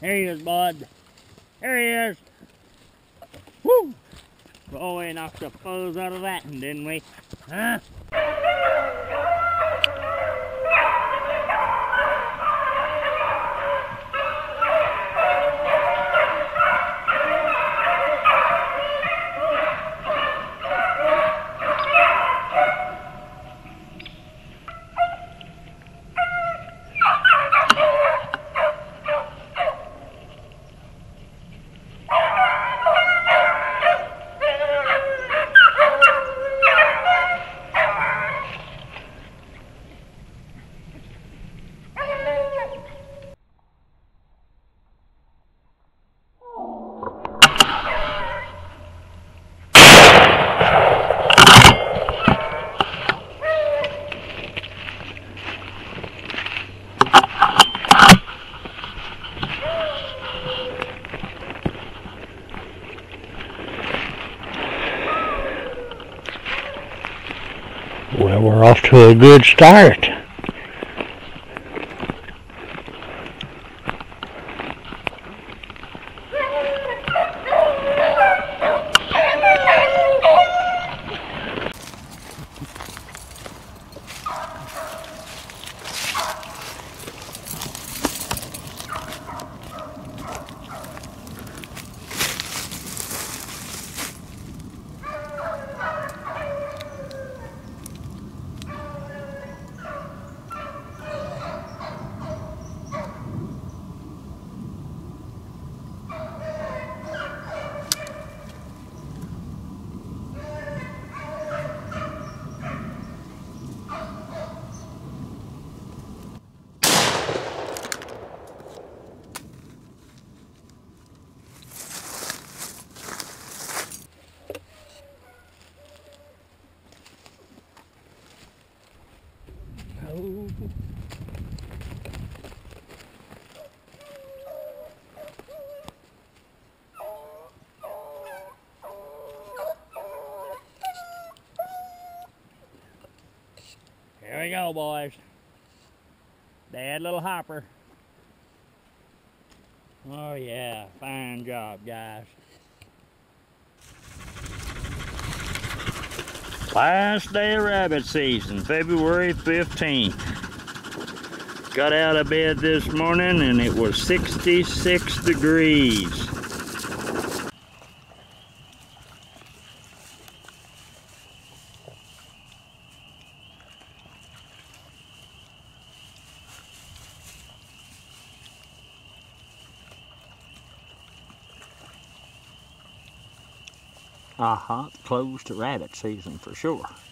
There he is, bud. There he is. Woo! Oh, we knocked the fuzz out of that one, didn't we? Huh? Well, we're off to a good start. Oh. Here we go, boys. Bad little hopper. Oh yeah, fine job, guys. Last day of rabbit season, February 15th. Got out of bed this morning and it was 66 degrees. Closed to rabbit season for sure.